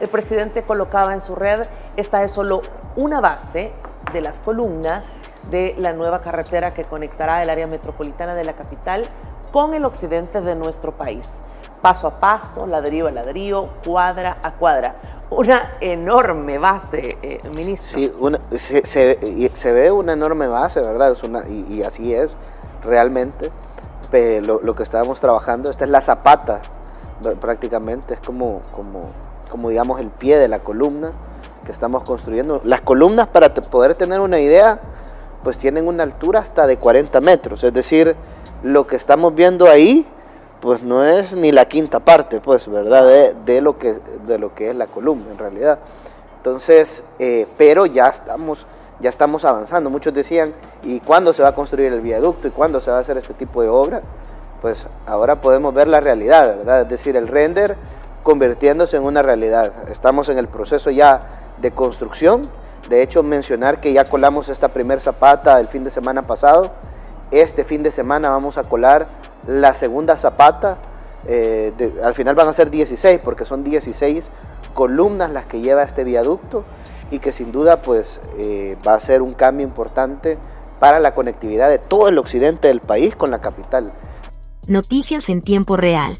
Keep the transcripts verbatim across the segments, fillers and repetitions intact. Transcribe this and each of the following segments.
el presidente colocaba en su red, esta es solo una base de las columnas de la nueva carretera que conectará el área metropolitana de la capital con el occidente de nuestro país. Paso a paso, ladrillo a ladrillo, cuadra a cuadra. Una enorme base, eh, ministro. Sí, una, se, se, se ve una enorme base, ¿verdad? Es una, y, y así es realmente. Pero lo, lo que estábamos trabajando, esta es la zapata prácticamente, es como, como, como digamos el pie de la columna que estamos construyendo. Las columnas, para te, poder tener una idea, pues tienen una altura hasta de cuarenta metros, es decir, lo que estamos viendo ahí, pues no es ni la quinta parte, pues, ¿verdad? De, de, lo, que, de lo que es la columna, en realidad. Entonces, eh, pero ya estamos, ya estamos avanzando. Muchos decían, ¿y cuándo se va a construir el viaducto? ¿Y cuándo se va a hacer este tipo de obra? Pues ahora podemos ver la realidad, ¿verdad? Es decir, el render convirtiéndose en una realidad. Estamos en el proceso ya de construcción. De hecho, mencionar que ya colamos esta primer zapata el fin de semana pasado. Este fin de semana vamos a colar la segunda zapata. Eh, de, al final van a ser dieciséis, porque son dieciséis columnas las que lleva este viaducto, y que sin duda pues eh, va a ser un cambio importante para la conectividad de todo el occidente del país con la capital. Noticias en tiempo real.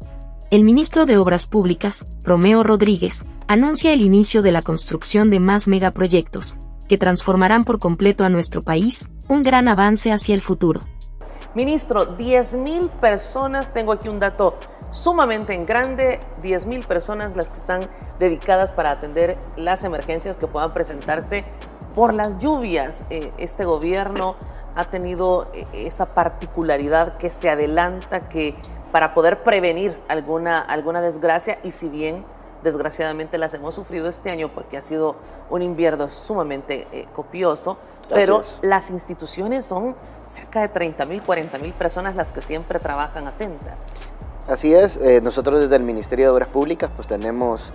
El ministro de Obras Públicas, Romeo Rodríguez, anuncia el inicio de la construcción de más megaproyectos, que transformarán por completo a nuestro país, un gran avance hacia el futuro. Ministro, diez mil personas, tengo aquí un dato sumamente en grande, diez mil personas las que están dedicadas para atender las emergencias que puedan presentarse por las lluvias. Eh, este gobierno ha tenido eh, esa particularidad que se adelanta, que para poder prevenir alguna, alguna desgracia, y si bien desgraciadamente las hemos sufrido este año porque ha sido un invierno sumamente eh, copioso, pero las instituciones son cerca de treinta mil, cuarenta mil personas las que siempre trabajan atentas. Así es, eh, nosotros desde el Ministerio de Obras Públicas pues tenemos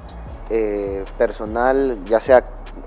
eh, personal ya sea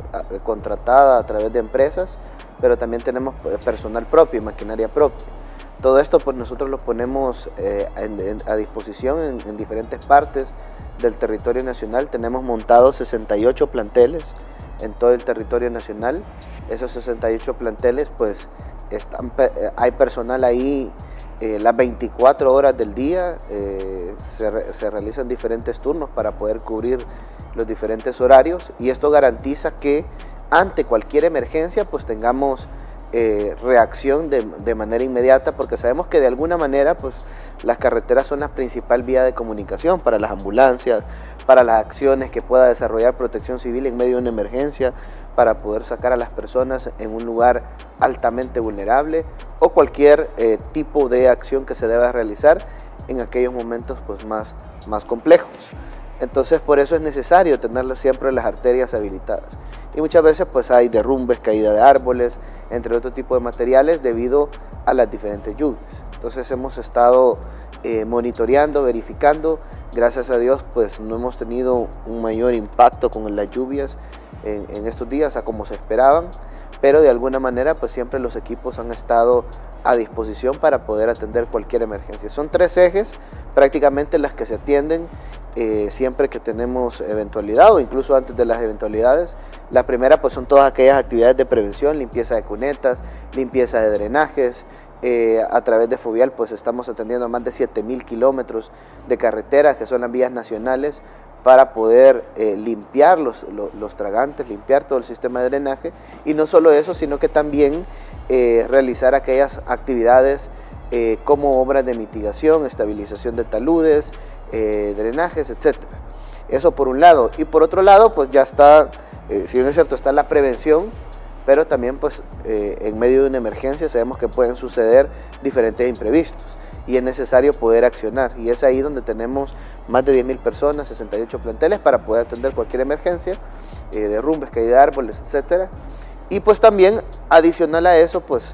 contratada a través de empresas, pero también tenemos personal propio y maquinaria propia. Todo esto pues nosotros lo ponemos eh, en, en, a disposición en, en diferentes partes del territorio nacional. Tenemos montados sesenta y ocho planteles en todo el territorio nacional. Esos sesenta y ocho planteles pues están, hay personal ahí eh, las veinticuatro horas del día, eh, se, se realizan diferentes turnos para poder cubrir los diferentes horarios, y esto garantiza que ante cualquier emergencia pues tengamos Eh, reacción de, de manera inmediata, porque sabemos que de alguna manera pues las carreteras son la principal vía de comunicación para las ambulancias, para las acciones que pueda desarrollar Protección Civil en medio de una emergencia, para poder sacar a las personas en un lugar altamente vulnerable, o cualquier eh, tipo de acción que se deba realizar en aquellos momentos pues más, más complejos. Entonces por eso es necesario tener siempre las arterias habilitadas. Y muchas veces pues hay derrumbes, caída de árboles, entre otro tipo de materiales debido a las diferentes lluvias. Entonces hemos estado eh, monitoreando, verificando. Gracias a Dios pues no hemos tenido un mayor impacto con las lluvias en, en estos días a como se esperaban, pero de alguna manera pues siempre los equipos han estado a disposición para poder atender cualquier emergencia. Son tres ejes prácticamente las que se atienden Eh, siempre que tenemos eventualidad, o incluso antes de las eventualidades. La primera pues son todas aquellas actividades de prevención, limpieza de cunetas, limpieza de drenajes. Eh, a través de Fovial pues estamos atendiendo a más de siete mil kilómetros de carreteras, que son las vías nacionales, para poder eh, limpiar los, los, los tragantes, limpiar todo el sistema de drenaje, y no solo eso, sino que también eh, realizar aquellas actividades eh, como obras de mitigación, estabilización de taludes, Eh, drenajes, etcétera. Eso por un lado, y por otro lado pues ya está, eh, si bien es cierto, está la prevención, pero también pues eh, en medio de una emergencia sabemos que pueden suceder diferentes imprevistos y es necesario poder accionar, y es ahí donde tenemos más de diez mil personas, sesenta y ocho planteles para poder atender cualquier emergencia, eh, derrumbes, caída de árboles, etcétera. Y pues también adicional a eso pues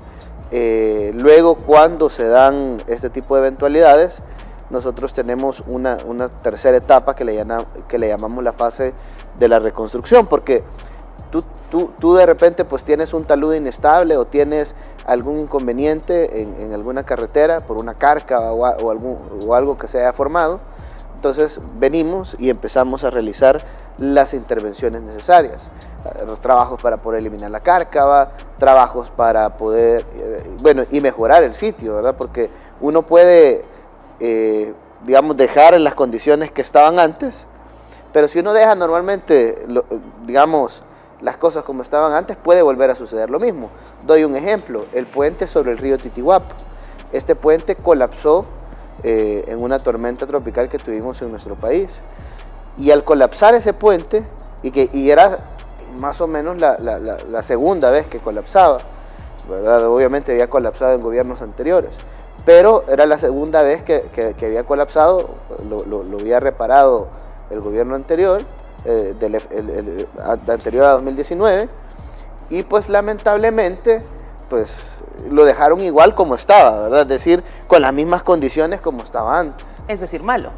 eh, luego cuando se dan este tipo de eventualidades, nosotros tenemos una, una tercera etapa que le, llama, que le llamamos la fase de la reconstrucción, porque tú, tú, tú de repente pues tienes un talud inestable o tienes algún inconveniente en, en alguna carretera por una carca o, o, algún, o algo que se haya formado. Entonces venimos y empezamos a realizar las intervenciones necesarias. Los trabajos para poder eliminar la cárcava, trabajos para poder, eh, bueno, y mejorar el sitio, ¿verdad? Porque uno puede, eh, digamos, dejar en las condiciones que estaban antes, pero si uno deja normalmente, lo, digamos, las cosas como estaban antes, puede volver a suceder lo mismo. Doy un ejemplo, el puente sobre el río Titihuapa. Este puente colapsó eh, en una tormenta tropical que tuvimos en nuestro país. Y al colapsar ese puente, y, que, y era más o menos la, la, la, la segunda vez que colapsaba, ¿verdad? Obviamente había colapsado en gobiernos anteriores, pero era la segunda vez que, que, que había colapsado, lo, lo, lo había reparado el gobierno anterior, eh, del, el, el, el anterior a dos mil diecinueve, y pues lamentablemente pues lo dejaron igual como estaba, ¿verdad? Es decir, con las mismas condiciones como estaba antes. Es decir, malo.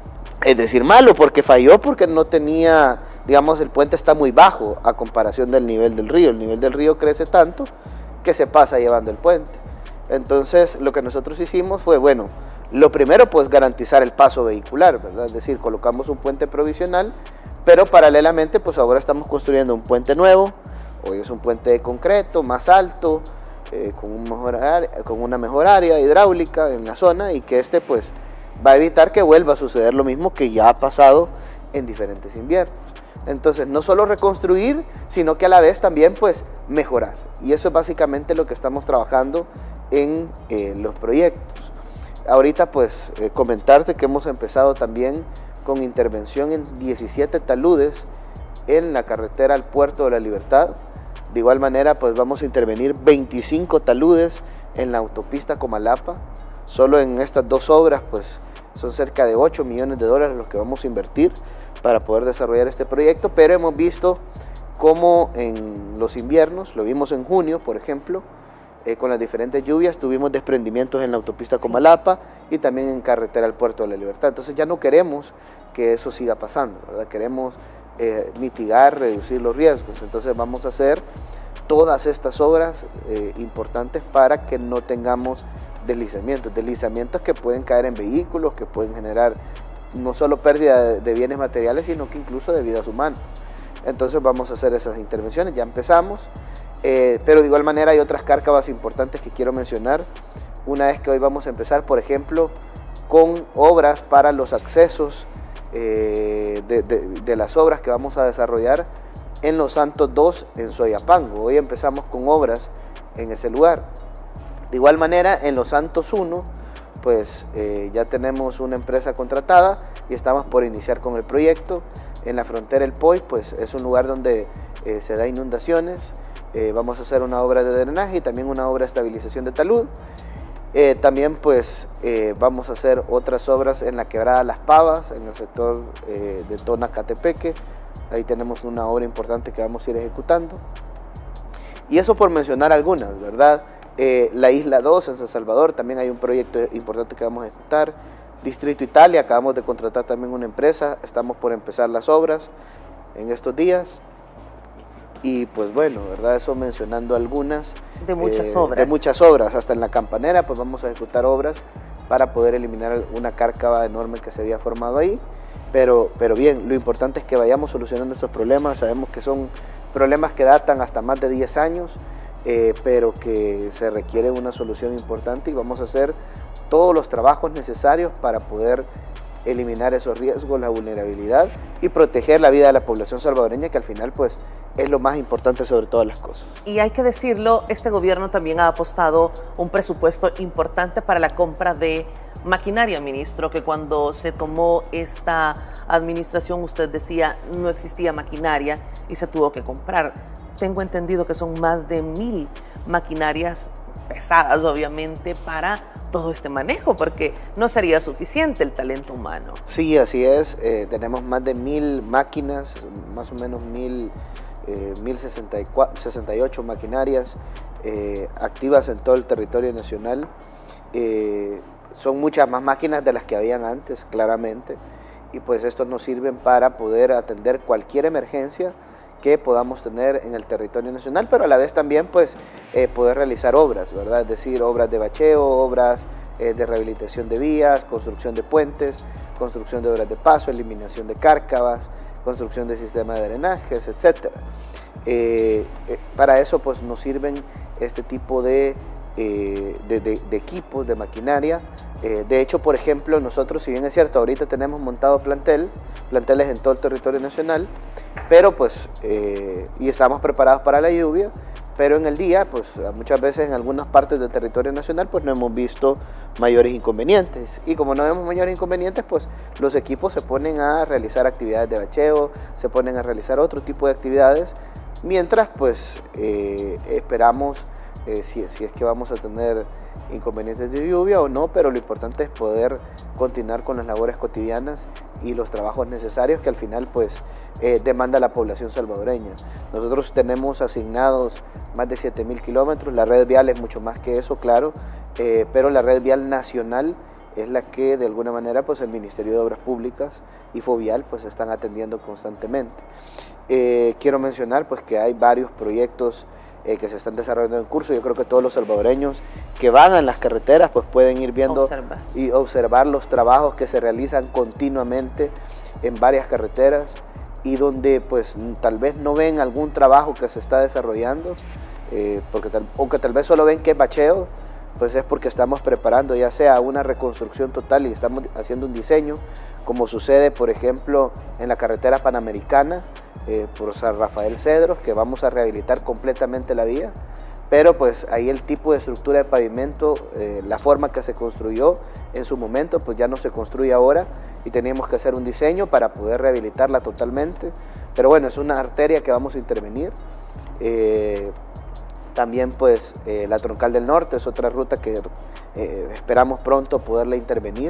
Es decir, malo, porque falló porque no tenía, digamos, el puente está muy bajo a comparación del nivel del río. El nivel del río crece tanto que se pasa llevando el puente. Entonces, lo que nosotros hicimos fue, bueno, lo primero, pues, garantizar el paso vehicular, ¿verdad? Es decir, colocamos un puente provisional, pero paralelamente, pues, ahora estamos construyendo un puente nuevo. Hoy es un puente de concreto, más alto, eh, con, un mejor área, con una mejor área hidráulica en la zona, y que este, pues, va a evitar que vuelva a suceder lo mismo que ya ha pasado en diferentes inviernos. Entonces, no solo reconstruir, sino que a la vez también, pues, mejorar. Y eso es básicamente lo que estamos trabajando en eh, los proyectos. Ahorita, pues, eh, comentarte que hemos empezado también con intervención en diecisiete taludes en la carretera al Puerto de la Libertad. De igual manera, pues, vamos a intervenir veinticinco taludes en la autopista Comalapa. Solo en estas dos obras, pues, son cerca de ocho millones de dólares los que vamos a invertir para poder desarrollar este proyecto, pero hemos visto cómo en los inviernos, lo vimos en junio, por ejemplo, eh, con las diferentes lluvias, tuvimos desprendimientos en la autopista Comalapa, sí, y también en carretera al Puerto de la Libertad. Entonces ya no queremos que eso siga pasando, ¿verdad? Queremos eh, mitigar, reducir los riesgos. Entonces vamos a hacer todas estas obras eh, importantes para que no tengamos deslizamientos, deslizamientos que pueden caer en vehículos, que pueden generar no solo pérdida de, de bienes materiales, sino que incluso de vidas humanas. Entonces vamos a hacer esas intervenciones, ya empezamos, eh, pero de igual manera hay otras cárcavas importantes que quiero mencionar. Una es que hoy vamos a empezar, por ejemplo, con obras para los accesos eh, de, de, de las obras que vamos a desarrollar en Los Santos dos, en Soyapango. Hoy empezamos con obras en ese lugar. De igual manera, en Los Santos uno, pues eh, ya tenemos una empresa contratada y estamos por iniciar con el proyecto. En la frontera El Poy, pues es un lugar donde eh, se da inundaciones. Eh, vamos a hacer una obra de drenaje y también una obra de estabilización de talud. Eh, también pues eh, vamos a hacer otras obras en la quebrada Las Pavas, en el sector eh, de Tonacatepeque. Ahí tenemos una obra importante que vamos a ir ejecutando. Y eso por mencionar algunas, ¿verdad? Eh, la Isla dos en San Salvador, también hay un proyecto importante que vamos a ejecutar. Distrito Italia, acabamos de contratar también una empresa, estamos por empezar las obras en estos días. Y pues bueno, ¿verdad? Eso mencionando algunas. De muchas eh, obras. De muchas obras, hasta en la Campanera pues vamos a ejecutar obras para poder eliminar una cárcava enorme que se había formado ahí. Pero, pero bien, lo importante es que vayamos solucionando estos problemas. Sabemos que son problemas que datan hasta más de diez años. Eh, pero que se requiere una solución importante y vamos a hacer todos los trabajos necesarios para poder eliminar esos riesgos, la vulnerabilidad y proteger la vida de la población salvadoreña, que al final pues es lo más importante sobre todas las cosas. Y hay que decirlo, este gobierno también ha apostado un presupuesto importante para la compra de maquinaria, ministro, que cuando se tomó esta administración usted decía no existía maquinaria y se tuvo que comprar. Tengo entendido que son más de mil maquinarias pesadas, obviamente, para todo este manejo, porque no sería suficiente el talento humano. Sí, así es. Eh, tenemos más de mil máquinas, más o menos mil, eh, mil sesenta y ocho maquinarias eh, activas en todo el territorio nacional. Eh, son muchas más máquinas de las que habían antes, claramente, y pues estos nos sirven para poder atender cualquier emergencia que podamos tener en el territorio nacional, pero a la vez también pues eh, poder realizar obras, ¿verdad? Es decir, obras de bacheo, obras eh, de rehabilitación de vías, construcción de puentes, construcción de obras de paso, eliminación de cárcavas, construcción de sistemas de drenajes, etcétera. Eh, eh, para eso pues nos sirven este tipo de, eh, de, de, de equipos, de maquinaria. Eh, de hecho, por ejemplo, nosotros, si bien es cierto, ahorita tenemos montado plantel, planteles en todo el territorio nacional, pero pues, eh, y estamos preparados para la lluvia, pero en el día, pues muchas veces en algunas partes del territorio nacional, pues no hemos visto mayores inconvenientes. Y como no vemos mayores inconvenientes, pues los equipos se ponen a realizar actividades de bacheo, se ponen a realizar otro tipo de actividades, mientras pues eh, esperamos eh, si, si es que vamos a tener inconvenientes de lluvia o no, pero lo importante es poder continuar con las labores cotidianas y los trabajos necesarios que al final pues eh, demanda la población salvadoreña. Nosotros tenemos asignados más de siete mil kilómetros, la red vial es mucho más que eso, claro, eh, pero la red vial nacional es la que de alguna manera pues el Ministerio de Obras Públicas y Fovial pues están atendiendo constantemente. Eh, quiero mencionar pues que hay varios proyectos eh, que se están desarrollando en curso. Yo creo que todos los salvadoreños que van en las carreteras pues pueden ir viendo Observar. y observar los trabajos que se realizan continuamente en varias carreteras y donde pues tal vez no ven algún trabajo que se está desarrollando, eh, porque tal, o que tal vez solo ven que es bacheo, pues es porque estamos preparando ya sea una reconstrucción total y estamos haciendo un diseño, como sucede por ejemplo en la carretera panamericana eh, por San Rafael Cedros, que vamos a rehabilitar completamente la vía, pero pues ahí el tipo de estructura de pavimento, eh, la forma que se construyó en su momento, pues ya no se construye ahora y teníamos que hacer un diseño para poder rehabilitarla totalmente, pero bueno, es una arteria que vamos a intervenir. Eh, También pues eh, la Troncal del Norte es otra ruta que eh, esperamos pronto poderla intervenir.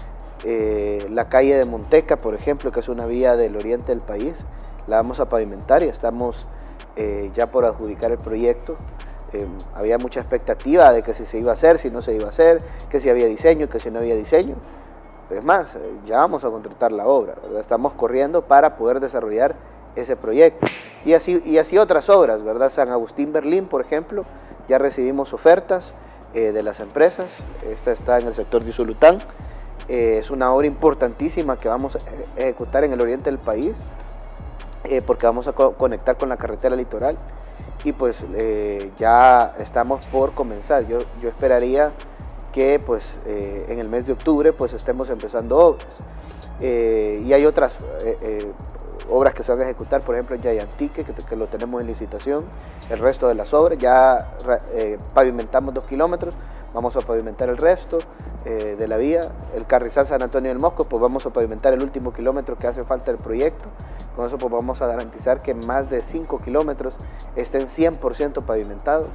Eh, la calle de Monteca, por ejemplo, que es una vía del oriente del país, la vamos a pavimentar y estamos eh, ya por adjudicar el proyecto. Eh, había mucha expectativa de que si se iba a hacer, si no se iba a hacer, que si había diseño, que si no había diseño. Es más, eh, ya vamos a contratar la obra, ¿verdad? Estamos corriendo para poder desarrollar ese proyecto. Y así, y así otras obras, ¿verdad? San Agustín Berlín, por ejemplo, ya recibimos ofertas eh, de las empresas. Esta está en el sector de Usulután. Eh, es una obra importantísima que vamos a ejecutar en el oriente del país, eh, porque vamos a co conectar con la carretera litoral. Y pues eh, ya estamos por comenzar. Yo, yo esperaría que pues, eh, en el mes de octubre pues, estemos empezando obras. Eh, y hay otras eh, eh, obras que se van a ejecutar, por ejemplo en Yayantique, que, que lo tenemos en licitación. El resto de las obras, ya eh, pavimentamos dos kilómetros, vamos a pavimentar el resto eh, de la vía. El Carrizal San Antonio del Mosco, pues vamos a pavimentar el último kilómetro que hace falta del proyecto. Con eso pues vamos a garantizar que más de cinco kilómetros estén cien por ciento pavimentados.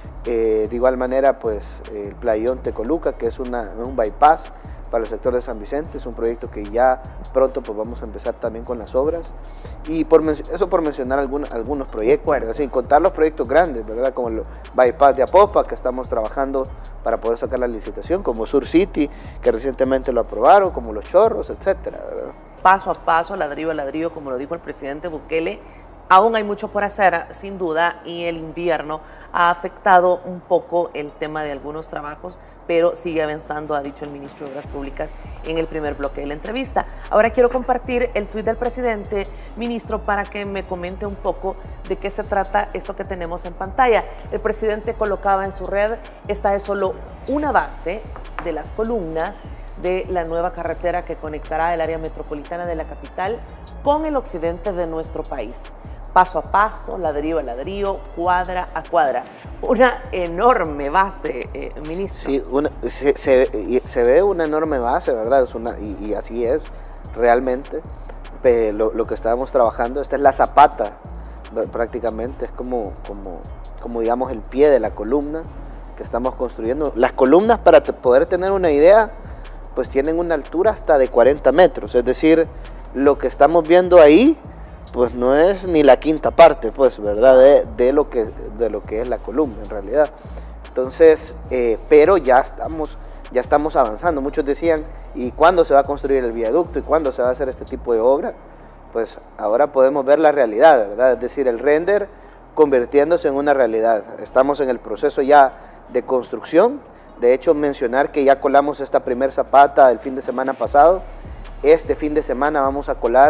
Eh, de igual manera, pues el Playón Tecoluca, que es una, un bypass para el sector de San Vicente, es un proyecto que ya pronto pues vamos a empezar también con las obras. Y por eso por mencionar algunos, algunos proyectos, bueno, sin contar los proyectos grandes, ¿verdad? Como el bypass de Apopa, que estamos trabajando para poder sacar la licitación, como Sur City, que recientemente lo aprobaron, como Los Chorros, etcétera, ¿verdad? Paso a paso, ladrillo a ladrillo, como lo dijo el presidente Bukele. Aún hay mucho por hacer, sin duda, y el invierno ha afectado un poco el tema de algunos trabajos, pero sigue avanzando, ha dicho el ministro de Obras Públicas en el primer bloque de la entrevista. Ahora quiero compartir el tuit del presidente, ministro, para que me comente un poco de qué se trata esto que tenemos en pantalla. El presidente colocaba en su red, esta es solo una base de las columnas de la nueva carretera que conectará el área metropolitana de la capital con el occidente de nuestro país. Paso a paso, ladrillo a ladrillo, cuadra a cuadra. Una enorme base, eh, ministro. Sí, una, se, se, se ve una enorme base, ¿verdad? Es una, y, y así es, realmente. Pero lo, lo que estábamos trabajando, esta es la zapata, prácticamente, es como, como, como, digamos, el pie de la columna que estamos construyendo. Las columnas, para poder tener una idea, pues tienen una altura hasta de cuarenta metros, es decir, lo que estamos viendo ahí, pues no es ni la quinta parte, pues, ¿verdad? De, de, lo, que, de lo que es la columna, en realidad. Entonces, eh, pero ya estamos, ya estamos avanzando. Muchos decían, ¿y cuándo se va a construir el viaducto? ¿Y cuándo se va a hacer este tipo de obra? Pues ahora podemos ver la realidad, ¿verdad? Es decir, el render convirtiéndose en una realidad. Estamos en el proceso ya de construcción. De hecho, mencionar que ya colamos esta primer zapata el fin de semana pasado. Este fin de semana vamos a colar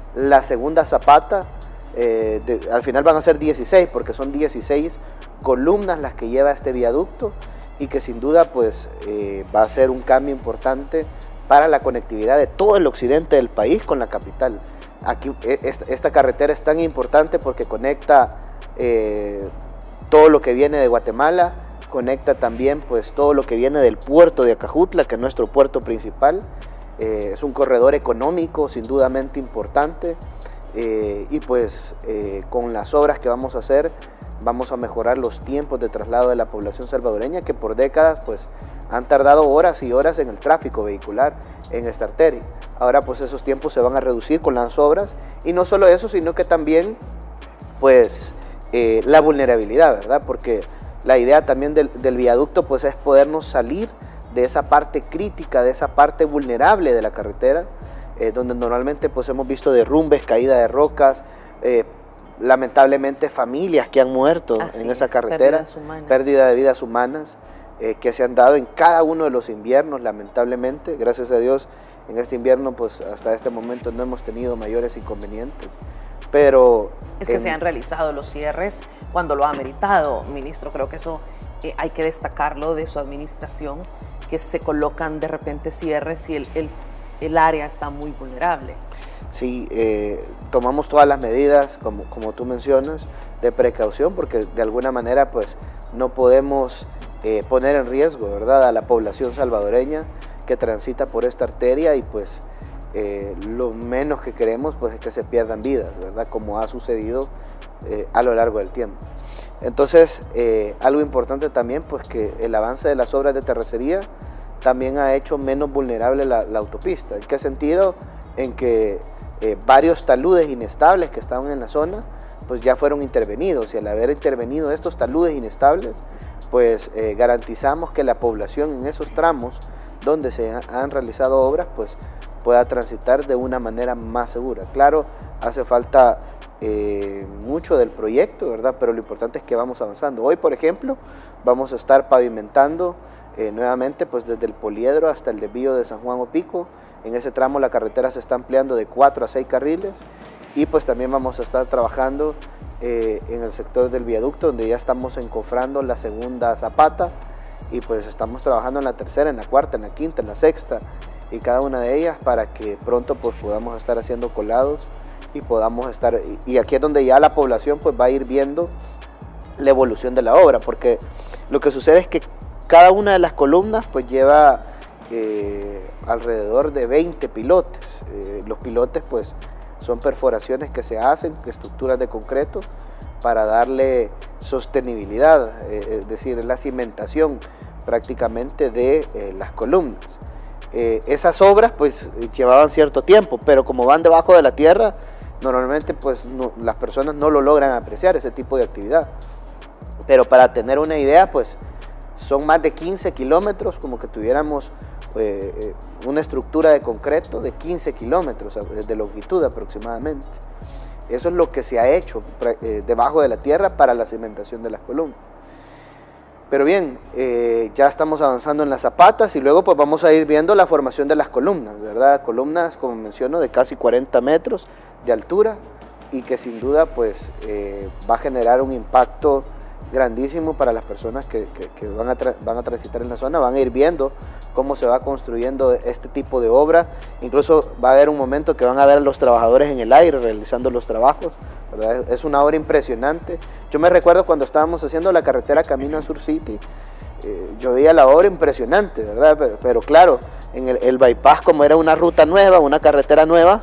la segunda zapata, eh, de, al final van a ser dieciséis, porque son dieciséis columnas las que lleva este viaducto, y que sin duda pues eh, va a ser un cambio importante para la conectividad de todo el occidente del país con la capital. Aquí, esta, esta carretera es tan importante porque conecta eh, todo lo que viene de Guatemala, conecta también pues todo lo que viene del puerto de Acajutla, que es nuestro puerto principal. Eh, es un corredor económico sin dudamente importante, eh, y pues eh, con las obras que vamos a hacer vamos a mejorar los tiempos de traslado de la población salvadoreña, que por décadas pues han tardado horas y horas en el tráfico vehicular en esta arteria. Ahora pues esos tiempos se van a reducir con las obras, y no solo eso, sino que también pues eh, la vulnerabilidad, ¿verdad? Porque la idea también del, del viaducto pues es podernos salir de esa parte crítica, de esa parte vulnerable de la carretera, eh, donde normalmente pues hemos visto derrumbes, caída de rocas, eh, lamentablemente familias que han muerto Así en esa es, carretera, pérdidas humanas. pérdida de vidas humanas, eh, que se han dado en cada uno de los inviernos, lamentablemente. Gracias a Dios, en este invierno pues hasta este momento no hemos tenido mayores inconvenientes. Pero es que en, se han realizado los cierres cuando lo ha ameritado, ministro. Creo que eso eh, hay que destacarlo de su administración, que se colocan de repente cierres y el, el, el área está muy vulnerable. Sí, eh, tomamos todas las medidas, como, como tú mencionas, de precaución, porque de alguna manera pues no podemos eh, poner en riesgo, ¿verdad?, a la población salvadoreña que transita por esta arteria, y pues eh, lo menos que queremos pues es que se pierdan vidas, ¿verdad?, como ha sucedido eh, a lo largo del tiempo. Entonces, eh, algo importante también, pues que el avance de las obras de terracería también ha hecho menos vulnerable la, la autopista. ¿En qué sentido? En que eh, varios taludes inestables que estaban en la zona, pues ya fueron intervenidos, y al haber intervenido estos taludes inestables, pues eh, garantizamos que la población en esos tramos donde se ha, han realizado obras, pues pueda transitar de una manera más segura. Claro, hace falta Eh, mucho del proyecto, ¿verdad? Pero lo importante es que vamos avanzando. Hoy, por ejemplo, vamos a estar pavimentando eh, nuevamente pues desde el Poliedro hasta el desvío de San Juan Opico. En ese tramo la carretera se está ampliando de cuatro a seis carriles, y pues también vamos a estar trabajando eh, en el sector del viaducto, donde ya estamos encofrando la segunda zapata, y pues estamos trabajando en la tercera, en la cuarta, en la quinta, en la sexta, y cada una de ellas para que pronto pues podamos estar haciendo colados y podamos estar, y aquí es donde ya la población pues va a ir viendo la evolución de la obra, porque lo que sucede es que cada una de las columnas pues lleva eh, alrededor de veinte pilotes. Eh, los pilotes pues son perforaciones que se hacen, estructuras de concreto para darle sostenibilidad, eh, es decir, la cimentación prácticamente de eh, las columnas. Eh, esas obras pues llevaban cierto tiempo, pero como van debajo de la tierra, normalmente pues no, las personas no lo logran apreciar, ese tipo de actividad. Pero para tener una idea, pues son más de quince kilómetros, como que tuviéramos eh, una estructura de concreto de quince kilómetros de longitud aproximadamente. Eso es lo que se ha hecho eh, debajo de la tierra para la cimentación de las columnas. Pero bien, eh, ya estamos avanzando en las zapatas, y luego pues vamos a ir viendo la formación de las columnas, ¿verdad? Columnas, como menciono, de casi cuarenta metros de altura, y que sin duda pues eh, va a generar un impacto grandísimo para las personas que, que, que van, a van a transitar en la zona. Van a ir viendo cómo se va construyendo este tipo de obra. Incluso va a haber un momento que van a ver a los trabajadores en el aire realizando los trabajos, ¿verdad? Es una obra impresionante. Yo me recuerdo cuando estábamos haciendo la carretera camino a Sur City, eh, yo veía la obra impresionante, ¿verdad? Pero, pero claro, en el, el bypass, como era una ruta nueva, una carretera nueva,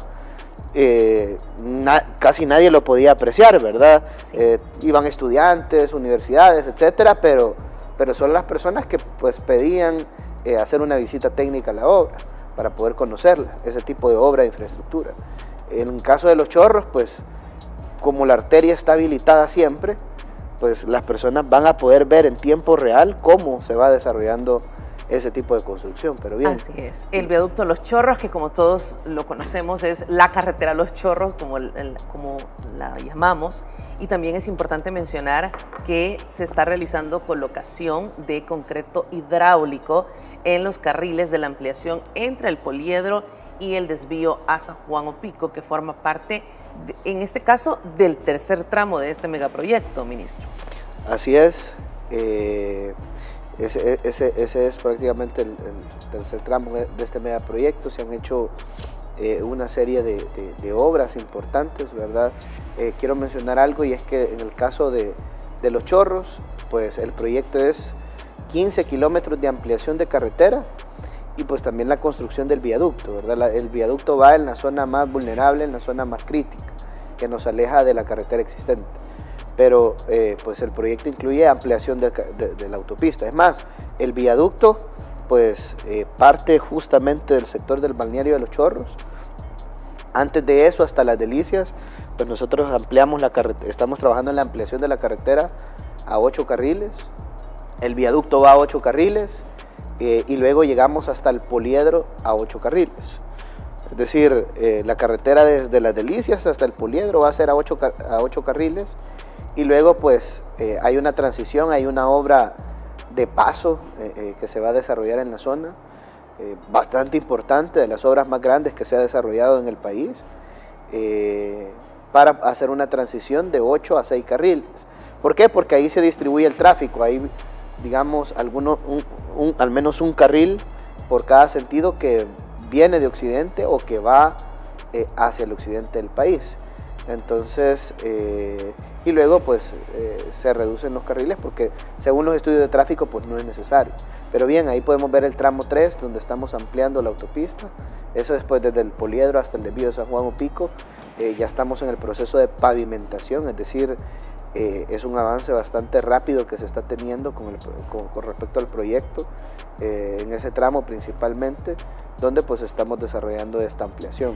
Eh, na, casi nadie lo podía apreciar, ¿verdad? Sí. Eh, iban estudiantes, universidades, etcétera, pero, pero son las personas que pues pedían eh, hacer una visita técnica a la obra para poder conocerla, ese tipo de obra de infraestructura. En el caso de Los Chorros, pues como la arteria está habilitada siempre, pues las personas van a poder ver en tiempo real cómo se va desarrollando ese tipo de construcción, pero bien. Así es, el viaducto Los Chorros, que como todos lo conocemos es la carretera Los Chorros, como, el, como la llamamos, y también es importante mencionar que se está realizando colocación de concreto hidráulico en los carriles de la ampliación entre el Poliedro y el desvío a San Juan Opico, que forma parte, de, en este caso, del tercer tramo de este megaproyecto, ministro. Así es. Eh, ese, ese, ese es prácticamente el, el tercer tramo de este megaproyecto. Se han hecho eh, una serie de, de, de obras importantes, ¿verdad? Eh, quiero mencionar algo, y es que en el caso de, de Los Chorros, pues el proyecto es quince kilómetros de ampliación de carretera y pues también la construcción del viaducto, ¿verdad? La, el viaducto va en la zona más vulnerable, en la zona más crítica, que nos aleja de la carretera existente. Pero eh, pues el proyecto incluye ampliación de, de, de la autopista. Es más, el viaducto pues eh, parte justamente del sector del balneario de Los Chorros. Antes de eso, hasta Las Delicias, pues nosotros ampliamos la carretera, estamos trabajando en la ampliación de la carretera a ocho carriles. El viaducto va a ocho carriles eh, y luego llegamos hasta el Poliedro a ocho carriles. Es decir, eh, la carretera desde Las Delicias hasta el Poliedro va a ser a ocho, a ocho carriles. Y luego pues eh, hay una transición, hay una obra de paso eh, eh, que se va a desarrollar en la zona, eh, bastante importante, de las obras más grandes que se ha desarrollado en el país, eh, para hacer una transición de ocho a seis carriles. ¿Por qué? Porque ahí se distribuye el tráfico, hay digamos alguno, un, un, al menos un carril por cada sentido que viene de occidente o que va eh, hacia el occidente del país. Entonces, eh, y luego pues eh, se reducen los carriles porque según los estudios de tráfico pues no es necesario. Pero bien, ahí podemos ver el tramo tres donde estamos ampliando la autopista. Eso después desde el Poliedro hasta el desvío de San Juan Opico. Eh, ya estamos en el proceso de pavimentación, es decir, eh, es un avance bastante rápido que se está teniendo con, el, con, con respecto al proyecto, eh, en ese tramo principalmente, donde pues estamos desarrollando esta ampliación.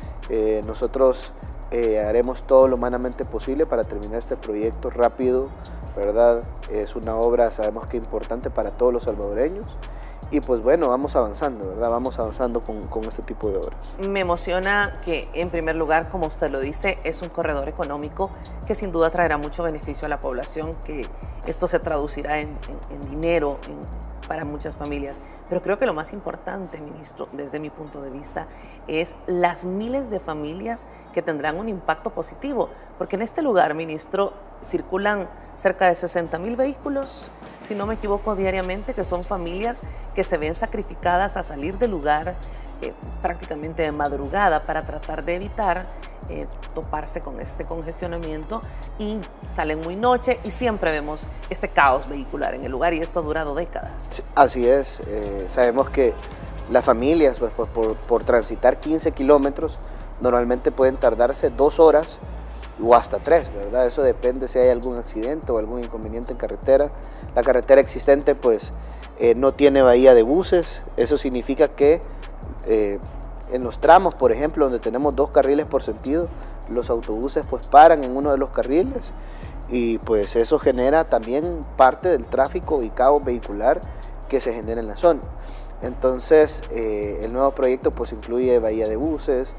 Eh, nosotros Eh, haremos todo lo humanamente posible para terminar este proyecto rápido, ¿verdad? Es una obra, sabemos que importante para todos los salvadoreños y pues bueno, vamos avanzando, ¿verdad? Vamos avanzando con, con este tipo de obras. Me emociona que en primer lugar, como usted lo dice, es un corredor económico que sin duda traerá mucho beneficio a la población, que esto se traducirá en, en, en dinero, en, para muchas familias, pero creo que lo más importante, ministro, desde mi punto de vista, es las miles de familias que tendrán un impacto positivo, porque en este lugar, ministro, circulan cerca de sesenta mil vehículos, si no me equivoco, diariamente, que son familias que se ven sacrificadas a salir del lugar eh, prácticamente de madrugada para tratar de evitar eh, toparse con este congestionamiento, y salen muy noche y siempre vemos este caos vehicular en el lugar, y esto ha durado décadas. Sí, así es, eh, sabemos que las familias pues, pues, por, por transitar quince kilómetros normalmente pueden tardarse dos horas o hasta tres, ¿verdad? Eso depende si hay algún accidente o algún inconveniente en carretera. La carretera existente pues eh, no tiene bahía de buses, eso significa que eh, en los tramos, por ejemplo, donde tenemos dos carriles por sentido, los autobuses pues paran en uno de los carriles y pues eso genera también parte del tráfico y caos vehicular que se genera en la zona. Entonces eh, el nuevo proyecto pues incluye bahía de buses,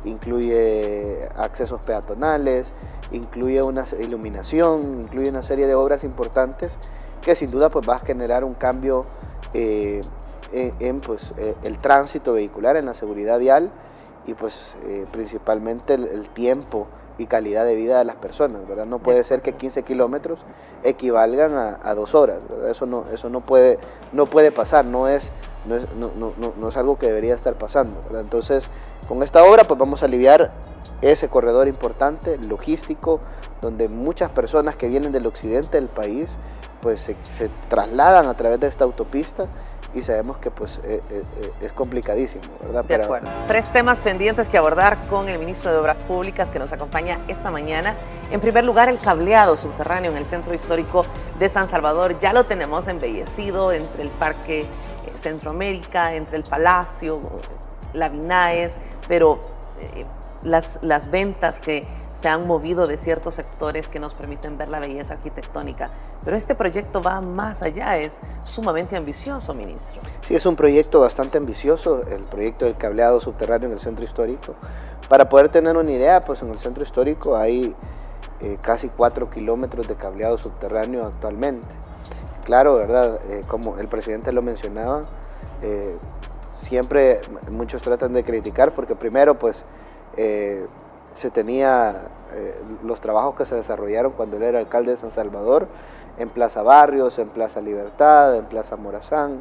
incluye accesos peatonales, incluye una iluminación, incluye una serie de obras importantes que sin duda pues va a generar un cambio eh, en, en pues, eh, el tránsito vehicular, en la seguridad vial y pues eh, principalmente el, el tiempo y calidad de vida de las personas, ¿verdad? No puede ser que quince kilómetros equivalgan a, a dos horas, ¿verdad? Eso no, eso no puede, no puede pasar, no es, no es, no, no, no, no es algo que debería estar pasando, ¿verdad? Entonces, con esta obra pues vamos a aliviar ese corredor importante, logístico, donde muchas personas que vienen del occidente del país pues se, se trasladan a través de esta autopista y sabemos que pues eh, eh, es complicadísimo, ¿verdad? De acuerdo. Pero... Tres temas pendientes que abordar con el ministro de Obras Públicas que nos acompaña esta mañana. En primer lugar, el cableado subterráneo en el centro histórico de San Salvador. Ya lo tenemos embellecido entre el Parque Centroamérica, entre el Palacio, la Vinaes, pero eh, las, las ventas que se han movido de ciertos sectores que nos permiten ver la belleza arquitectónica. Pero este proyecto va más allá, es sumamente ambicioso, ministro. Sí, es un proyecto bastante ambicioso, el proyecto del cableado subterráneo en el centro histórico. Para poder tener una idea, pues en el centro histórico hay eh, casi cuatro kilómetros de cableado subterráneo actualmente. Claro, ¿verdad? Eh, como el presidente lo mencionaba, eh, siempre muchos tratan de criticar porque primero pues eh, se tenía eh, los trabajos que se desarrollaron cuando él era alcalde de San Salvador, en Plaza Barrios, en Plaza Libertad, en Plaza Morazán,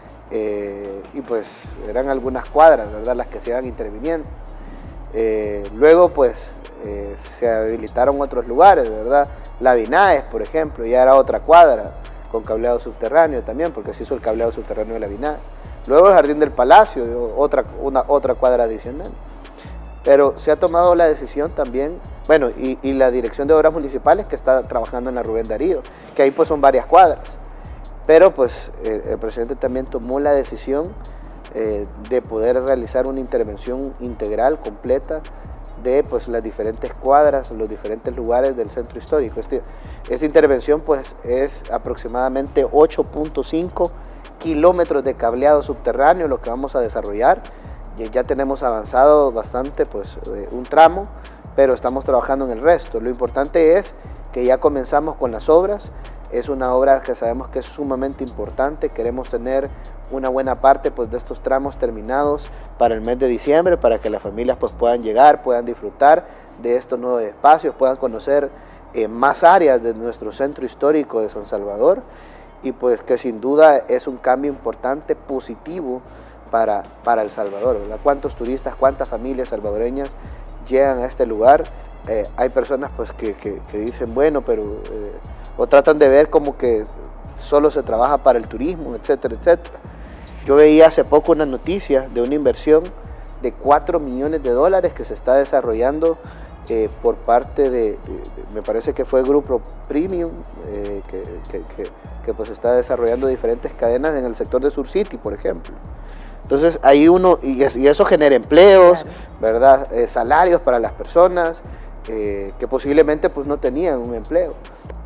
eh, y pues eran algunas cuadras, ¿verdad?, las que se iban interviniendo. Eh, luego pues eh, se habilitaron otros lugares, ¿verdad? La Vinaes, por ejemplo, ya era otra cuadra con cableado subterráneo también, porque se hizo el cableado subterráneo de la Vinaes. Luego el Jardín del Palacio, otra, una, otra cuadra adicional. Pero se ha tomado la decisión también, bueno, y, y la Dirección de Obras Municipales que está trabajando en la Rubén Darío, que ahí pues son varias cuadras. Pero pues el, el presidente también tomó la decisión eh, de poder realizar una intervención integral, completa, de pues las diferentes cuadras, los diferentes lugares del centro histórico. Este, esta intervención pues es aproximadamente ocho punto cinco kilómetros de cableado subterráneo lo que vamos a desarrollar. Ya tenemos avanzado bastante pues eh, un tramo, pero estamos trabajando en el resto. Lo importante es que ya comenzamos con las obras. Es una obra que sabemos que es sumamente importante. Queremos tener una buena parte pues, de estos tramos terminados para el mes de diciembre, para que las familias pues, puedan llegar, puedan disfrutar de estos nuevos espacios, puedan conocer eh, más áreas de nuestro centro histórico de San Salvador, y pues que sin duda es un cambio importante, positivo para, para El Salvador, ¿verdad? ¿Cuántos turistas, cuántas familias salvadoreñas llegan a este lugar? Eh, hay personas pues, que, que, que dicen, bueno, pero... Eh, o tratan de ver como que solo se trabaja para el turismo, etcétera, etcétera. Yo veía hace poco una noticia de una inversión de cuatro millones de dólares que se está desarrollando eh, por parte de, de, de, me parece que fue Grupo Premium, eh, que, que, que, que pues está desarrollando diferentes cadenas en el sector de Sur City, por ejemplo. Entonces ahí uno, y, es, y eso genera empleos, claro, ¿verdad? Eh, salarios para las personas eh, que posiblemente pues no tenían un empleo.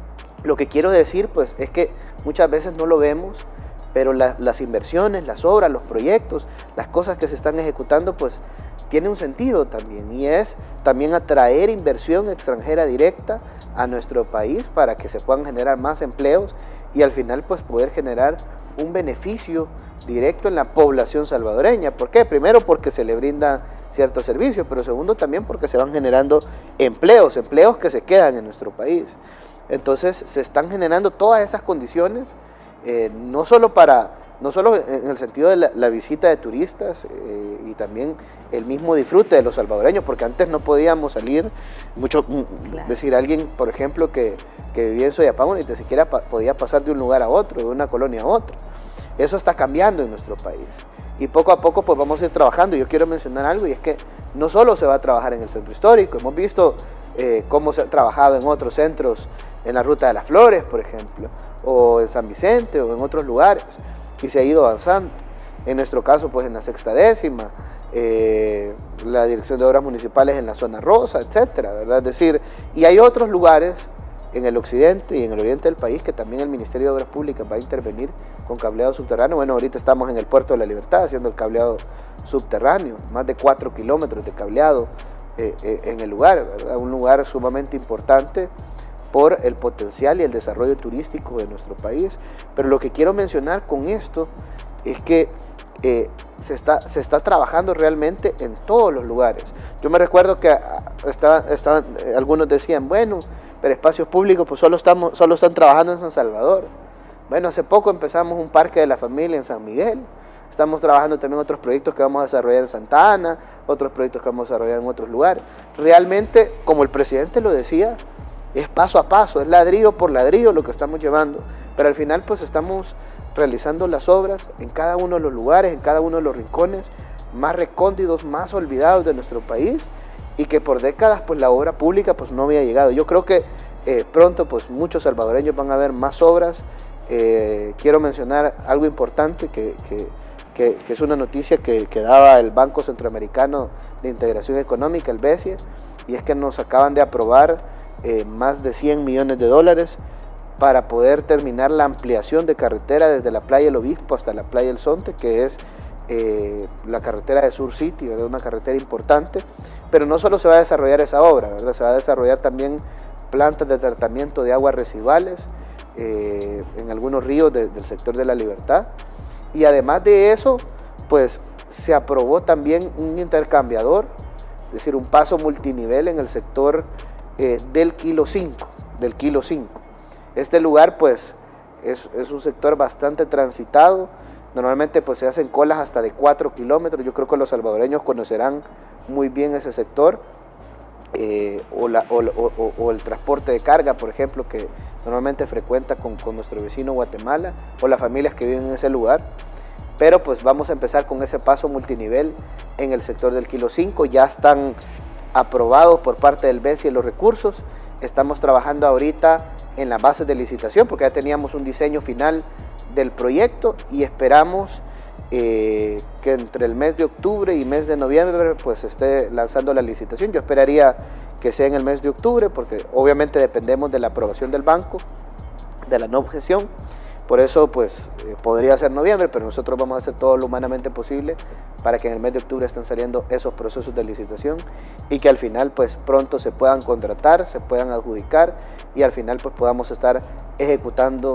Lo que quiero decir pues es que muchas veces no lo vemos, pero la, las inversiones, las obras, los proyectos, las cosas que se están ejecutando pues tiene un sentido también, y es también atraer inversión extranjera directa a nuestro país para que se puedan generar más empleos y al final pues poder generar un beneficio directo en la población salvadoreña. ¿Por qué? Primero porque se le brinda ciertos servicios, pero segundo también porque se van generando empleos, empleos que se quedan en nuestro país. Entonces se están generando todas esas condiciones, eh, no solo para, no solo en el sentido de la, la visita de turistas eh, y también el mismo disfrute de los salvadoreños, porque antes no podíamos salir, mucho, claro, decir alguien, por ejemplo, que, que vivía en Soyapango ni siquiera pa, podía pasar de un lugar a otro, de una colonia a otra. Eso está cambiando en nuestro país y poco a poco pues vamos a ir trabajando. Yo quiero mencionar algo, y es que no solo se va a trabajar en el centro histórico, hemos visto eh, cómo se ha trabajado en otros centros, en la Ruta de las Flores, por ejemplo, o en San Vicente, o en otros lugares, y se ha ido avanzando. En nuestro caso, pues en la Sexta Décima, eh, la Dirección de Obras Municipales en la Zona Rosa, etcétera, ¿verdad? Es decir, y hay otros lugares en el occidente y en el oriente del país que también el Ministerio de Obras Públicas va a intervenir con cableado subterráneo. Bueno, ahorita estamos en el Puerto de la Libertad haciendo el cableado subterráneo, más de cuatro kilómetros de cableado eh, eh, en el lugar, ¿verdad? Un lugar sumamente importante por el potencial y el desarrollo turístico de nuestro país. Pero lo que quiero mencionar con esto es que eh, se, está, se está trabajando realmente en todos los lugares. Yo me recuerdo que estaba, estaban, eh, algunos decían, bueno, pero espacios públicos pues solo, estamos, solo están trabajando en San Salvador. Bueno, hace poco empezamos un parque de la familia en San Miguel. Estamos trabajando también otros proyectos que vamos a desarrollar en Santa Ana, otros proyectos que vamos a desarrollar en otros lugares. Realmente, como el presidente lo decía, es paso a paso, es ladrillo por ladrillo lo que estamos llevando, pero al final pues estamos realizando las obras en cada uno de los lugares, en cada uno de los rincones más recónditos, más olvidados de nuestro país, y que por décadas pues la obra pública pues no había llegado. Yo creo que eh, pronto pues muchos salvadoreños van a ver más obras. Eh, quiero mencionar algo importante que, que, que, que es una noticia que, que daba el Banco Centroamericano de Integración Económica, el B E S I E, y es que nos acaban de aprobar eh, más de cien millones de dólares para poder terminar la ampliación de carretera desde la playa El Obispo hasta la playa El Zonte, que es eh, la carretera de Sur City, ¿verdad? Una carretera importante. Pero no solo se va a desarrollar esa obra, ¿verdad? Se va a desarrollar también plantas de tratamiento de aguas residuales eh, en algunos ríos de, del sector de La Libertad. Y además de eso, pues se aprobó también un intercambiador, es decir, un paso multinivel en el sector eh, del Kilo cinco, del Kilo cinco. Este lugar pues es, es un sector bastante transitado, normalmente pues se hacen colas hasta de cuatro kilómetros, yo creo que los salvadoreños conocerán muy bien ese sector, eh, o, la, o, o, o el transporte de carga, por ejemplo, que normalmente frecuenta con, con nuestro vecino Guatemala, o las familias que viven en ese lugar. Pero pues vamos a empezar con ese paso multinivel en el sector del Kilo cinco, ya están aprobados por parte del B E S y los recursos, estamos trabajando ahorita en las bases de licitación porque ya teníamos un diseño final del proyecto y esperamos eh, que entre el mes de octubre y mes de noviembre pues esté lanzando la licitación. Yo esperaría que sea en el mes de octubre porque obviamente dependemos de la aprobación del banco, de la no objeción. Por eso pues eh, podría ser noviembre, pero nosotros vamos a hacer todo lo humanamente posible para que en el mes de octubre estén saliendo esos procesos de licitación y que al final pues pronto se puedan contratar, se puedan adjudicar y al final pues podamos estar ejecutando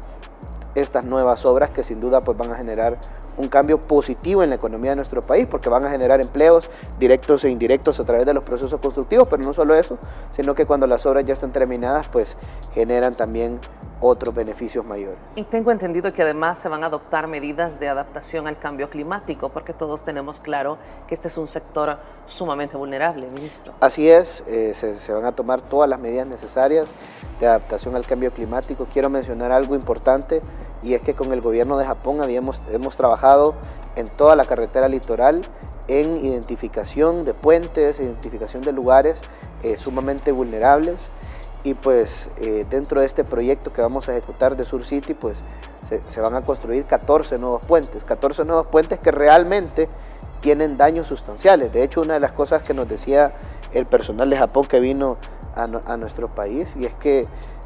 estas nuevas obras que sin duda pues van a generar un cambio positivo en la economía de nuestro país porque van a generar empleos directos e indirectos a través de los procesos constructivos, pero no solo eso, sino que cuando las obras ya están terminadas pues generan también otros beneficios mayores. Y tengo entendido que además se van a adoptar medidas de adaptación al cambio climático, porque todos tenemos claro que este es un sector sumamente vulnerable, ministro. Así es, eh, se, se van a tomar todas las medidas necesarias de adaptación al cambio climático. Quiero mencionar algo importante y es que con el gobierno de Japón habíamos, hemos trabajado en toda la carretera litoral en identificación de puentes, identificación de lugares eh, sumamente vulnerables. Y pues eh, dentro de este proyecto que vamos a ejecutar de Sur City, pues se, se van a construir catorce nuevos puentes, catorce nuevos puentes que realmente tienen daños sustanciales. De hecho, una de las cosas que nos decía el personal de Japón que vino a, a nuestro país, y es que,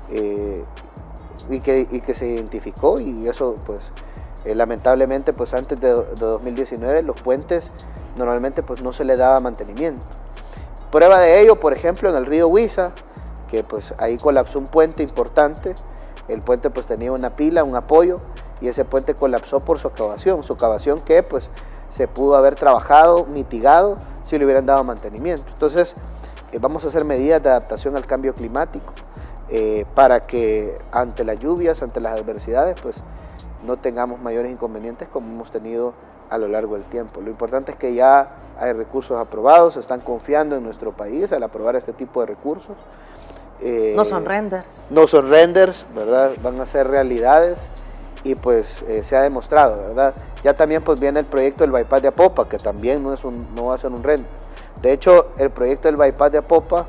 eh, y que, y que se identificó, y eso pues eh, lamentablemente pues antes de, de dos mil diecinueve los puentes normalmente pues no se le daba mantenimiento. Prueba de ello, por ejemplo, en el río Huiza, que pues ahí colapsó un puente importante. El puente pues tenía una pila, un apoyo, y ese puente colapsó por socavación, socavación que pues se pudo haber trabajado, mitigado, si le hubieran dado mantenimiento. Entonces eh, vamos a hacer medidas de adaptación al cambio climático eh, para que ante las lluvias, ante las adversidades, pues no tengamos mayores inconvenientes como hemos tenido a lo largo del tiempo. Lo importante es que ya hay recursos aprobados, se están confiando en nuestro país al aprobar este tipo de recursos. Eh, no son renders. No son renders, ¿verdad? Van a ser realidades y pues eh, se ha demostrado, ¿verdad? Ya también pues viene el proyecto del bypass de Apopa, que también no, es un, no va a ser un render. De hecho, el proyecto del bypass de Apopa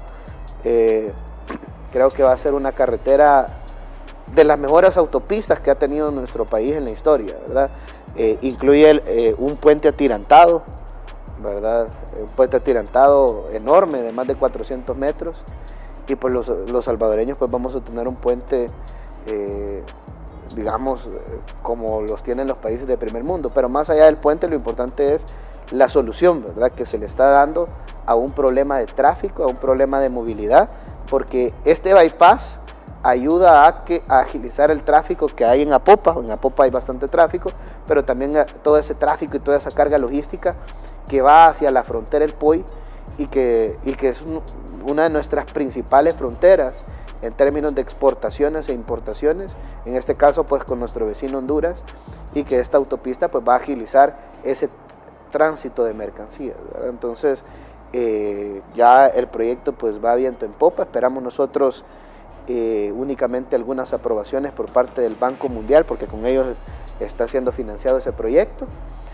eh, creo que va a ser una carretera de las mejores autopistas que ha tenido nuestro país en la historia, ¿verdad? Eh, incluye el, eh, un puente atirantado, ¿verdad? Un puente atirantado enorme de más de cuatrocientos metros. Y pues los, los salvadoreños pues vamos a tener un puente, eh, digamos, como los tienen los países de primer mundo. Pero más allá del puente, lo importante es la solución, ¿verdad?, que se le está dando a un problema de tráfico, a un problema de movilidad, porque este bypass ayuda a, que, a agilizar el tráfico que hay en Apopa. En Apopa hay bastante tráfico, pero también todo ese tráfico y toda esa carga logística que va hacia la frontera del Poy, y que, y que es un, una de nuestras principales fronteras en términos de exportaciones e importaciones, en este caso pues con nuestro vecino Honduras, y que esta autopista pues va a agilizar ese tránsito de mercancías, ¿verdad? Entonces eh, ya el proyecto pues va viento en popa. Esperamos nosotros eh, únicamente algunas aprobaciones por parte del Banco Mundial, porque con ellos está siendo financiado ese proyecto,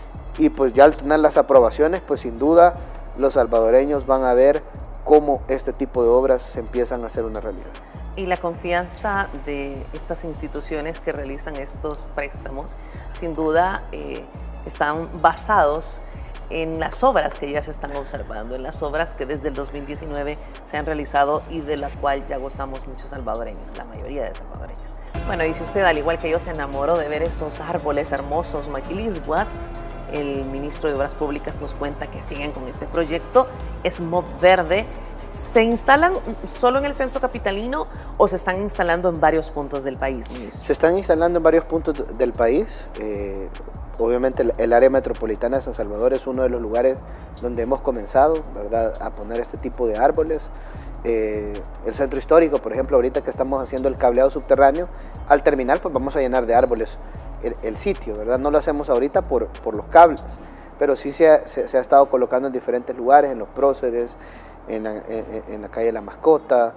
y pues ya al tener las aprobaciones pues sin duda los salvadoreños van a ver cómo este tipo de obras se empiezan a hacer una realidad. Y la confianza de estas instituciones que realizan estos préstamos, sin duda, eh, están basados en las obras que ya se están observando, en las obras que desde el dos mil diecinueve se han realizado y de la cual ya gozamos muchos salvadoreños, la mayoría de salvadoreños. Bueno, y si usted, al igual que yo, se enamoró de ver esos árboles hermosos, Maquilisguat, el ministro de Obras Públicas nos cuenta que siguen con este proyecto Smog Verde. ¿Se instalan solo en el centro capitalino o se están instalando en varios puntos del país, ministro? Se están instalando en varios puntos del país. Eh, obviamente el, el área metropolitana de San Salvador es uno de los lugares donde hemos comenzado, ¿verdad?, a poner este tipo de árboles. Eh, el centro histórico, por ejemplo, ahorita que estamos haciendo el cableado subterráneo, al terminar pues vamos a llenar de árboles el, el sitio, ¿verdad? No lo hacemos ahorita por, por los cables, pero sí se ha, se, se ha estado colocando en diferentes lugares, en los próceres, en la, en, en la calle La Mascota,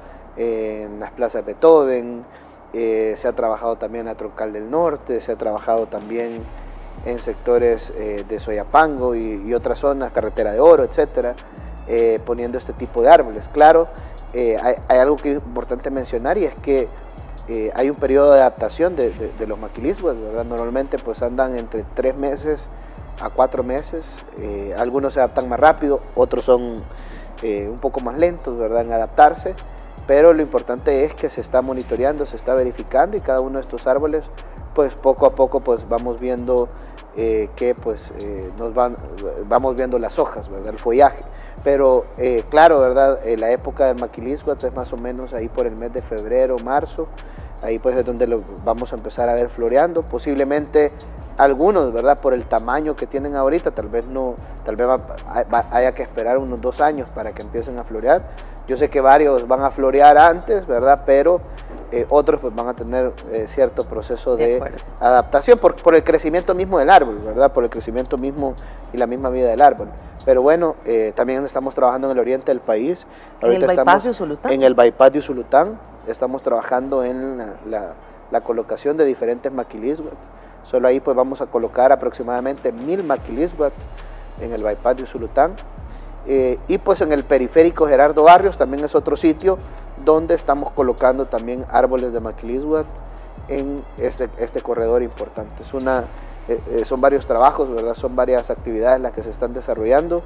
en las plazas Beethoven, eh, se ha trabajado también en la Troncal del Norte, se ha trabajado también en sectores eh, de Soyapango y, y otras zonas, Carretera de Oro, etcétera, eh, poniendo este tipo de árboles. Claro, eh, hay, hay algo que es importante mencionar, y es que eh, hay un periodo de adaptación de, de, de los maquilisguas, ¿verdad? Normalmente pues andan entre tres meses a cuatro meses, eh, algunos se adaptan más rápido, otros son eh, un poco más lentos, ¿verdad?, en adaptarse, pero lo importante es que se está monitoreando, se está verificando, y cada uno de estos árboles pues poco a poco pues vamos viendo eh, que pues eh, nos van, vamos viendo las hojas, ¿verdad?, el follaje. Pero eh, claro, ¿verdad?, eh, la época del maquilisguat es más o menos ahí por el mes de febrero, marzo, ahí pues es donde lo vamos a empezar a ver floreando. Posiblemente algunos, ¿verdad?, por el tamaño que tienen ahorita, tal vez no, tal vez va, va, haya que esperar unos dos años para que empiecen a florear. Yo sé que varios van a florear antes, ¿verdad?, pero eh, otros pues van a tener eh, cierto proceso de, de adaptación por, por el crecimiento mismo del árbol, ¿verdad?, por el crecimiento mismo y la misma vida del árbol. Pero bueno, eh, también estamos trabajando en el oriente del país. Ahorita ¿En el bypass de Usulután? En el bypass de Usulután. Estamos trabajando en la, la, la colocación de diferentes maquilisguat. Solo ahí pues vamos a colocar aproximadamente mil maquilisguat en el bypass de Usulután. Eh, y pues en el periférico Gerardo Barrios también es otro sitio donde estamos colocando también árboles de maquilisguat en este, este corredor importante. Es una, eh, son varios trabajos, ¿verdad? Son varias actividades las que se están desarrollando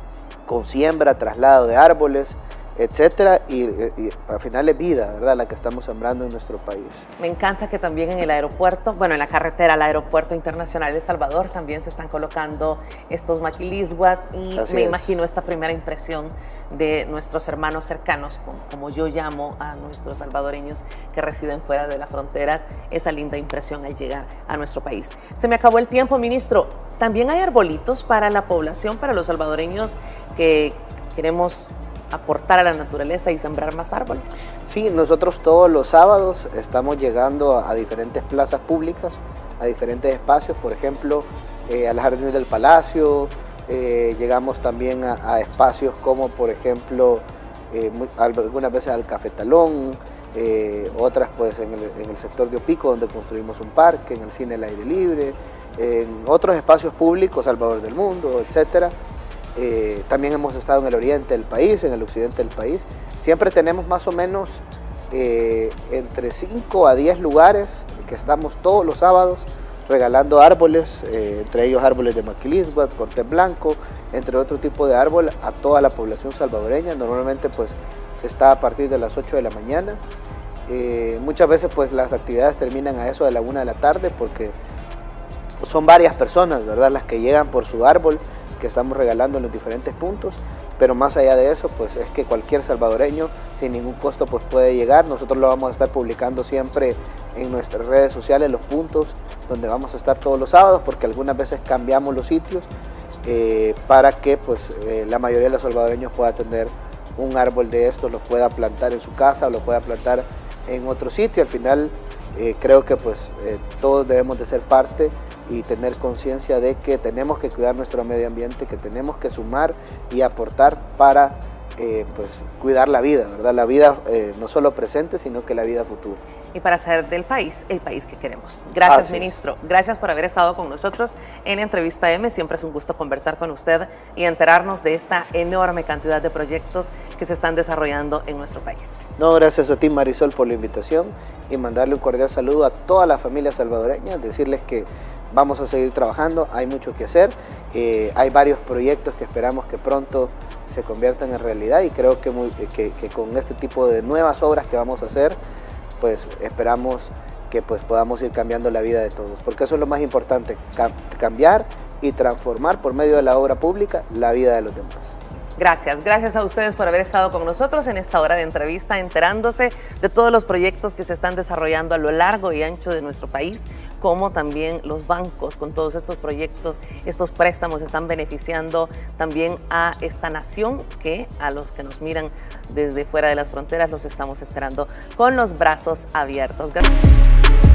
con siembra, traslado de árboles, etcétera, y, y al final es vida, ¿verdad?, la que estamos sembrando en nuestro país. Me encanta que también en el aeropuerto, bueno, en la carretera al Aeropuerto Internacional de Salvador también se están colocando estos maquilisguat, y Así me es. imagino esta primera impresión de nuestros hermanos cercanos, como, como yo llamo a nuestros salvadoreños que residen fuera de las fronteras, esa linda impresión al llegar a nuestro país. Se me acabó el tiempo, ministro. También hay arbolitos para la población, para los salvadoreños que queremos aportar a la naturaleza y sembrar más árboles. Sí, nosotros todos los sábados estamos llegando a, a diferentes plazas públicas, a diferentes espacios, por ejemplo, eh, a las jardines del Palacio, eh, llegamos también a, a espacios como, por ejemplo, eh, muy, algunas veces al Cafetalón, eh, otras pues en el, en el sector de Opico, donde construimos un parque, en el cine al aire libre, en otros espacios públicos, Salvador del Mundo, etcétera. Eh, también hemos estado en el oriente del país, en el occidente del país. Siempre tenemos más o menos eh, entre cinco a diez lugares que estamos todos los sábados regalando árboles, eh, entre ellos árboles de maquilisguat, cortés blanco, entre otro tipo de árbol a toda la población salvadoreña. Normalmente pues se está a partir de las ocho de la mañana. Eh, muchas veces pues las actividades terminan a eso de la una de la tarde, porque son varias personas, ¿verdad?, las que llegan por su árbol que estamos regalando en los diferentes puntos, pero más allá de eso pues es que cualquier salvadoreño sin ningún costo pues puede llegar. Nosotros lo vamos a estar publicando siempre en nuestras redes sociales, los puntos donde vamos a estar todos los sábados, porque algunas veces cambiamos los sitios eh, para que pues eh, la mayoría de los salvadoreños pueda tener un árbol de estos, lo pueda plantar en su casa o lo pueda plantar en otro sitio. Al final eh, creo que pues eh, todos debemos de ser parte y tener conciencia de que tenemos que cuidar nuestro medio ambiente, que tenemos que sumar y aportar para eh, pues, cuidar la vida, ¿verdad? La vida eh, no solo presente, sino que la vida futura. Y para hacer del país el país que queremos. Gracias, Así ministro. es. Gracias por haber estado con nosotros en Entrevista M. Siempre es un gusto conversar con usted y enterarnos de esta enorme cantidad de proyectos que se están desarrollando en nuestro país. No, gracias a ti, Marisol, por la invitación, y mandarle un cordial saludo a toda la familia salvadoreña, decirles que vamos a seguir trabajando, hay mucho que hacer, eh, hay varios proyectos que esperamos que pronto se conviertan en realidad, y creo que, muy, que, que con este tipo de nuevas obras que vamos a hacer, pues esperamos que pues, podamos ir cambiando la vida de todos, porque eso es lo más importante, cam cambiar y transformar por medio de la obra pública la vida de los demás. Gracias, gracias a ustedes por haber estado con nosotros en esta hora de entrevista, enterándose de todos los proyectos que se están desarrollando a lo largo y ancho de nuestro país cómo también los bancos con todos estos proyectos, estos préstamos están beneficiando también a esta nación que a los que nos miran desde fuera de las fronteras los estamos esperando con los brazos abiertos. Gracias.